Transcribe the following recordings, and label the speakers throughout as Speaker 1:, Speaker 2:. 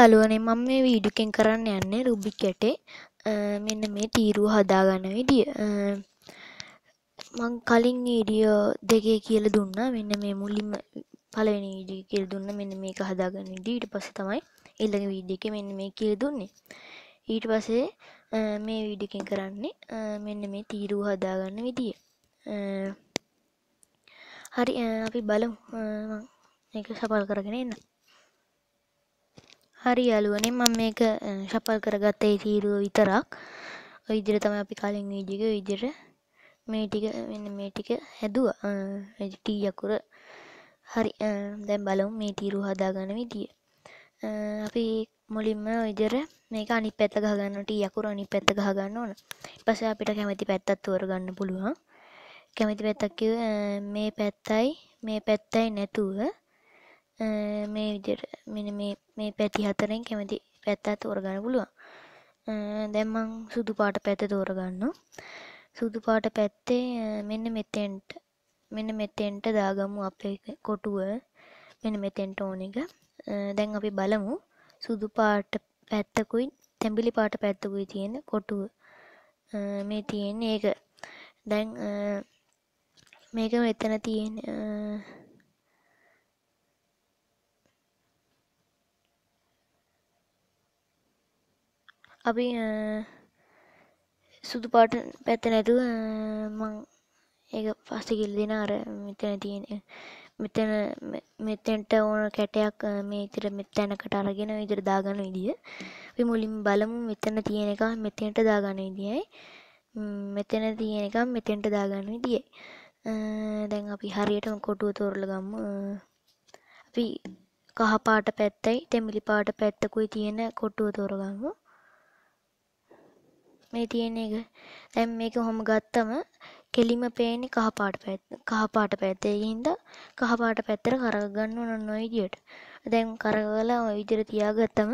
Speaker 1: යාළුවනේ මම මේ වීඩියෝ එකෙන් කරන්න යන්නේ රුබික් යටේ මෙන්න මේ තීරුව හදාගන්න විදිය. මම කලින් වීඩියෝ දෙකේ කියලා දුන්නා. මෙන්න මේ මුලින්ම පළවෙනි වීඩියෝ කියලා දුන්නා මෙන්න මේක හදාගන්න විදිය. ඊට පස්සේ තමයි ඊළඟ වීඩියෝ එකේ මෙන්න මේ කියලා දුන්නේ. ඊට පස්සේ මේ වීඩියෝ එකෙන් කරන්නේ මෙන්න මේ තීරුව හදාගන්න විදිය. හරි අපි බලමු. මම මේක සපල් කරගෙන එන්න. හරි යාළුවනේ මම මේක ශපල් කරගත්ත ඒ තීරුව විතරක්. ඔය විදිහට තමයි අපි කලින් වීඩියෝ එකේ විදිහට මේ ටික මෙන්න මේ ටික හැදුවා. ටී අකුර. හරි දැන් බලමු මේ තීරුව හදාගන්න විදිය. අපි මුලින්ම ඔය විදිහට මේක අනිත් පැත්ත ගහ ගන්නවා. ටී අකුර අනිත් පැත්ත ගහ ගන්න ඕන. ඊට පස්සේ අපිට කැමති පැත්තක් තෝරගන්න පුළුවන්. කැමති පැත්තක් කිව්වේ මේ පැත්තයි නැතුව මේ විදිහට මෙන්න මේ පැති හතරෙන් කැමති පැත්තක් තෝරගන්න පුළුවන්. දැන් මම සුදු පාට පැත්ත තෝරගන්නවා. සුදු පාට පැත්තේ මෙන්න මෙතෙන්ට දාගමු අපේ කොටුව. මෙන්න මෙතෙන්ට ඕන එක. දැන් අපි බලමු සුදු පාට පැත්තකුයි තැඹිලි පාට පැත්තකුයි තියෙන කොටුව. මේ තියෙන්නේ ඒක. දැන් මේක මෙතන තියෙන අපි සුදු පාට පැත්ත නැතුව මං ඒක පස්සේ කියලා දෙන අර මෙතන තියෙන මෙතෙන්ට ඕන කැටයක් මේ විතර මෙතැනකට අරගෙන විතර දාගන්න විදිය. අපි මුලින්ම බලමු මෙතන තියෙන එක මෙතෙන්ට දාගන්න විදියයි මෙතන තියෙන එක මෙතෙන්ට දාගන්න විදියයි. දැන් අපි හරියටම කොටුව තෝරලා ගමු. අපි කහ පාට පැත්තයි තෙමිලි පාට පැත්තකුයි තියෙන කොටුව තෝරගමු. මේ තියෙන එක දැන් මේක කොහොම ගත්තම කෙලිම පේන්නේ කහ පාට පැත්ත. ඒ හින්දා කහ පාට පැත්තට කරග ගන්න ඕන ඔය විදියට. දැන් කරගලා ඔය විදියට තියාගත්තම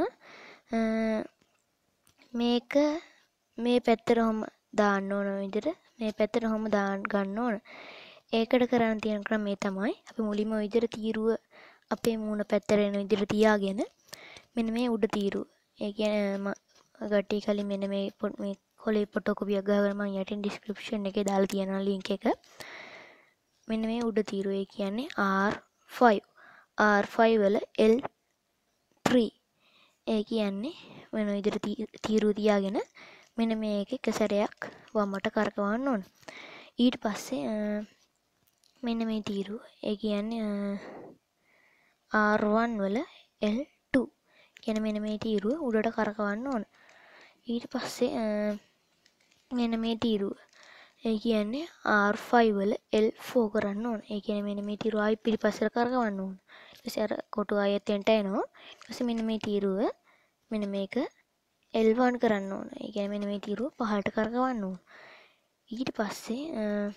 Speaker 1: මේක මේ පැත්තට ඔහොම දාන්න ඕන විදියට මේ පැත්තට ඔහොම දාන්න ගන්න ඕන. ඒකට කරන්න තියෙන ක්‍රමය තමයි අපි මුලින්ම ඔය විදියට තීරුව අපේ මූණ පැත්තට එන විදියට තියාගෙන මෙන්න මේ උඩ තීරුව. ඒ කියන්නේ ගටි කලින් මෙන්න මේ කොලේ ෆොටෝකොපියක් ගහගෙන මම යටින් ඩිස්ක්‍රිප්ෂන් එකේ දාලා තියෙනවා ලින්ක් එක. මෙන්න මේ උඩ තීරුව ඒ කියන්නේ R5. R5 වල L3. ඒ කියන්නේ වෙන විදිහට තීරුව තියාගෙන මෙන්න මේක එක සැරයක් වමට කරකවන්න ඕන. ඊට පස්සේ මෙන්න මේ තීරුව ඒ කියන්නේ R1 වල L2. කියන මෙන්න මේ තීරුව උඩට කරකවන්න ඕන. ඊට පස්සේ මෙන්න මේ තීරුව ඒ කියන්නේ R5 වල L4 කරන්න ඕන. ඒ කියන්නේ මෙන්න මේ තීරුව ආයි පිටිපස්සට කරකවන්න ඕන. ඊට පස්සේ අර කොටුව ආයෙත් එන්ට එනවා. ඊට පස්සේ මෙන්න මේ තීරුව මෙන්න මේක L1 කරන්න ඕන. ඒ කියන්නේ මෙන්න මේ තීරුව පහළට කරකවන්න ඕන. ඊට පස්සේ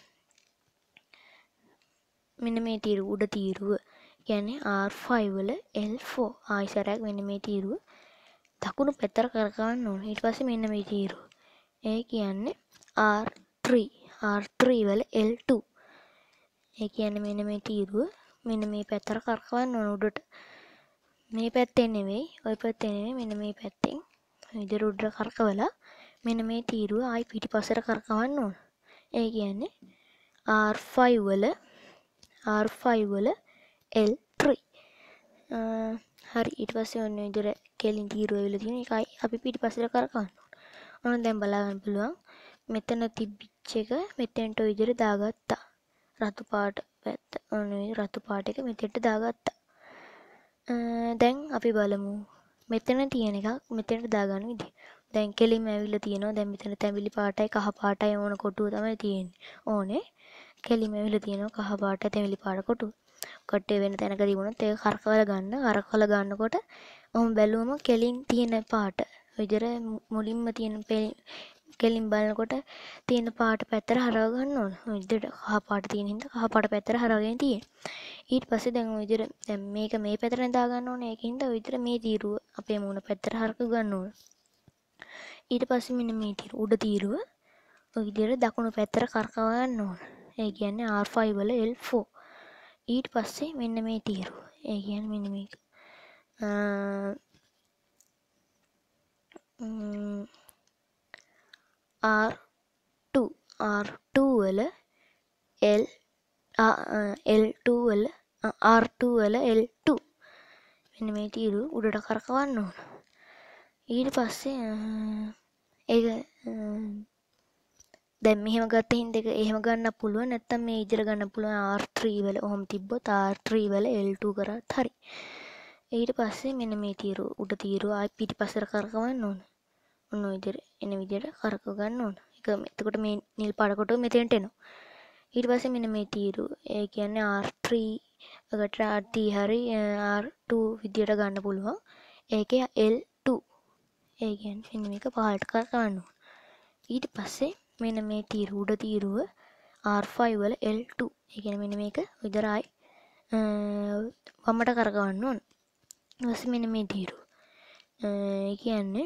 Speaker 1: මෙන්න මේ තීරුව උඩ තීරුව කියන්නේ R5 වල L4 ආයිසරයක් මෙන්න මේ තීරුව දකුණු පැත්තට කරකවන්න ඕන. ඊට පස්සේ මෙන්න මේ තීරුව. ඒ කියන්නේ R3 වල L2. ඒ කියන්නේ මෙන්න මේ තීරුව මෙන්න මේ පැත්තට කරකවන්න ඕන උඩට. මේ පැත්තෙන් නෙවෙයි, ওই පැත්තෙන් නෙවෙයි මෙන්න මේ පැත්තෙන්. විදිහට උඩට කරකවලා මෙන්න මේ තීරුව ආයි පිටිපස්සට කරකවන්න ඕන. ඒ කියන්නේ R5 වල L3. හරි ඊට පස්සේ ඔන්න විදිහට කෙලින් තීරුව ඇවිල්ලා තියෙන එකයි අපි පිටිපස්සට කරකවන්න ඕන. ඔන්න දැන් බලා ගන්න පුළුවන්. මෙතන තිබිච්ච එක මෙතෙන්ට ඔය විදිහට දාගත්තා. රතු පාට පැත්ත. ඔන්න රතු පාට එක මෙතෙන්ට දාගත්තා. දැන් අපි බලමු. මෙතන තියෙන එකක් මෙතෙන්ට දාගන්න විදිහ. දැන් කෙලින්ම ඇවිල්ලා තියෙනවා. දැන් මෙතන තැඹිලි පාටයි කහ පාටයි ඕන කොටුව තමයි තියෙන්නේ. ඕනේ. කෙලින්ම ඇවිල්ලා තියෙනවා කහ පාට තැඹිලි පාට කොටුව. කොටේ වෙන තැනක තිබුණොත් ඒක කරකවලා ගන්නකොට ඔහොම බැලුවම කෙලින් තියෙන පාට විදිහට මුලින්ම තියෙන කෙලින් බලනකොට තියෙන පාට පැත්තට හරව ගන්න ඕන. ඔය විදිහට කහ පාට තියෙන හින්දා කහ පාට පැත්තට හරවගෙන තියෙන්නේ. ඊට පස්සේ දැන් ඔය විදිහට දැන් මේක මේ පැත්තට දා ගන්න ඕනේ. ඒකින්ද ඔය විදිහට මේ තීරුව අපේ මූණ පැත්තට හරක ගන්න ඕන. ඊට පස්සේ මෙන්න මේ තීරුව උඩ තීරුව ඔය විදිහට දකුණු පැත්තට කරකව ගන්න ඕන. ඒ කියන්නේ R5 වල L4. ඊට පස්සේ මෙන්න මේ තීරුව. ඒ කියන්නේ මෙන්න මේක. R2 R2 වල L L2 වල R2 වල L2 මෙන්න මේ තීරුව උඩට කරකවන්න ඕන. ඊට පස්සේ ඒක දැන් මෙහෙම ගත්ත හින්දා ඒක එහෙම ගන්න පුළුවන්. නැත්තම් මේ විදිහට ගන්න පුළුවන් R3 වල. ඔහොම තිබ්බොත් R3 වල L2 කරත් හරි. ඊට පස්සේ මෙන්න මේ තීරුව උඩ තීරුව ආයි පිටිපස්සට කරකවන්න ඕන. ඔන්න ඔය විදිහට එන විදිහට කරකව ගන්න ඕන. ඒක එතකොට මේ නිල් පාට කොටුව මෙතෙන්ට එනවා. ඊට පස්සේ මෙන්න මේ තීරුව. ඒ කියන්නේ R3 එකට RT හරි R2 විදිහට ගන්න පුළුවන්. ඒකේ L2. ඒ කියන්නේ මෙන්න මේක පහළට කරකවන්න ඕන. ඊට පස්සේ මෙන්න මේ තීරුව උඩ තීරුව R5 වල L2. ඒ කියන්නේ මෙන්න මේක විතරයි වමට කරකවන්න ඕන. ඊට මෙන්න මේ තීරුව. ඒ කියන්නේ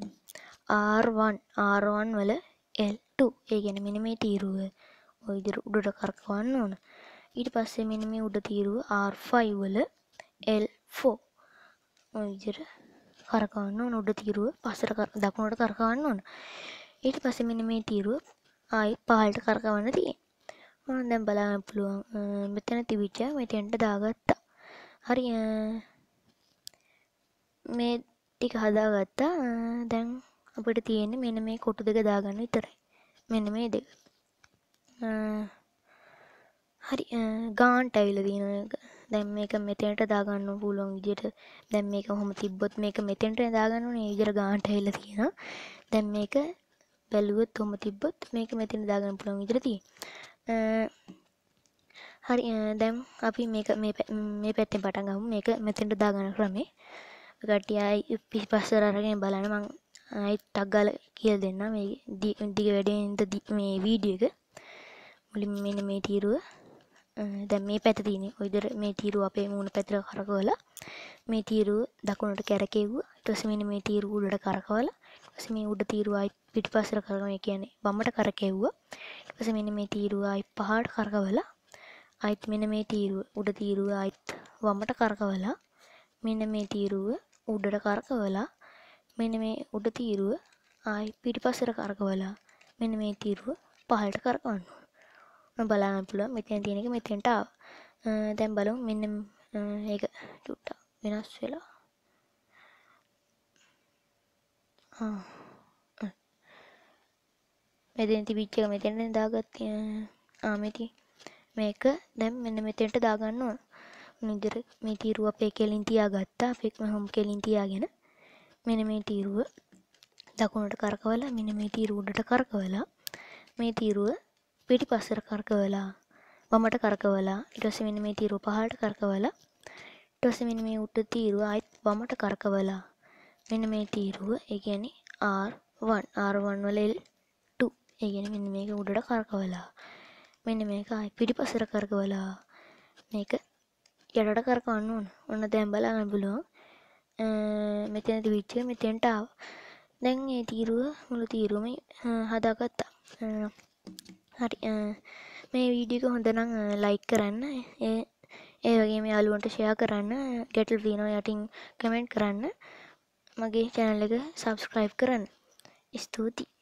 Speaker 1: R1 වල L2. ඒ කියන්නේ මෙන්න මේ තීරුව ඔය විදිහට උඩට කරකවන්න ඕන. ඊට පස්සේ මෙන්න මේ උඩ තීරුව R5 වල L4. ඔය විදිහට කරකවන්න ඕන. උඩ තීරුව පස්සට දකුණට කරකවන්න ඕන. ඊට පස්සේ මෙන්න මේ තීරුව ආයි පහළට කරකවන්න තියෙනවා. දැන් බලන්න පුළුවන් මෙතන තිබිච්ච මෙතෙන්ට දාගත්තා. හරි මේ ටික හදාගත්තා. දැන් අපිට තියෙන්නේ මෙන්න මේ කොටු දෙක දාගන්න විතරයි. මෙන්න මේ දෙක. හරි ගාන්ට ඇවිල්ලා තියෙනවා. දැන් මේක මෙතෙන්ට දාගන්න පුළුවන් විදිහට දැන් මේක කොහොම තිබ්බොත් මේක මෙතෙන්ට දාගන්න ඕනේ. ඒ විදිහට ගාන්ට ඇවිල්ලා තියෙනවා. දැන් මේක බැලුවොත් කොහොම තිබ්බොත් මේක මෙතෙන් දාගන්න පුළුවන් විදිහට තියෙනවා. හරි දැන් අපි මේක මේ පැත්තෙන් පටන් ගමු. මේක මෙතෙන්ට දාගන්න ක්‍රමේ. කට්ටිය ආයි පිටිපස්සට අරගෙන බලන්න මම ආයිත් ටක් ගාලා කියලා දෙන්නම් මේ දිග වැඩෙන මේ වීඩියෝ එක. මුලින්ම මෙන්න මේ තීරුව දැන් මේ පැත්ත තියෙන්නේ ඔය විදිහට මේ තීරුව අපේ මූණ පැත්තට කරකවලා මේ තීරුව දකුණට කැරකෙව්වා. ඊට පස්සේ මෙන්න මේ තීරුව උඩට කරකවලා ඊට පස්සේ මේ උඩ තීරුව ආයි පිටිපස්සට කරකවන ඒ කියන්නේ වමට කරකෙව්වා. ඊට පස්සේ මෙන්න මේ තීරුව ආයි පහළට කරකවලා ආයිත් මෙන්න මේ තීරුව උඩ තීරුව ආයිත් වමට කරකවලා මෙන්න මේ තීරුව උඩට කරකවලා මෙන්න මේ උඩ තීරුව ආයි පිටිපස්සට කරකවලා මෙන්න මේ තීරුව පහළට කරකවන්න ඕන. බලන්න පුළුවන් මෙතන තියෙන එක මෙතෙන්ට ආවා. දැන් බලමු මෙන්න ඒක චුට්ටක් වෙනස් වෙලා. මෙතෙන් තිබිච්ච එක මෙතෙන්ට දාගත්තා. මේක දැන් මෙන්න මෙතෙන්ට දාගන්න ඕන. විදිහට මේ තීරුව අපේ කෙලින් තියාගත්තා. අපේ හොම් කෙලින් තියාගෙන මෙන්න මේ තීරුව දකුණට කරකවලා මෙන්න මේ තීරුව උඩට කරකවලා මේ තීරුව පිටිපස්සට කරකවලා වමට කරකවලා ඊට පස්සේ මෙන්න මේ තීරුව පහළට කරකවලා ඊට පස්සේ මෙන්න මේ උඩ තීරුව ආයිත් වමට කරකවලා මෙන්න මේ තීරුව ඒ කියන්නේ R1 වල L2 ඒ කියන්නේ මෙන්න මේක උඩට කරකවලා මෙන්න මේක ආයි පිටිපස්සට කරකවලා මේක යටට කරකවන්න ඕන. ඔන්න දැන් බලන්න පුළුවන්. මෙතන තිබිච්ච මෙතෙන්ට ආවා. දැන් මේ තීරුව මුළු තීරුවම හදාගත්තා. හරි මේ වීඩියෝ එක හොඳ නම් ලයික් කරන්න. ඒ වගේම යාළුවන්ට ෂෙයා කරන්න. ගැටලු තියෙනවා යටින් කමෙන්ට් කරන්න. මගේ channel එක subscribe කරන්න. ස්තුතියි.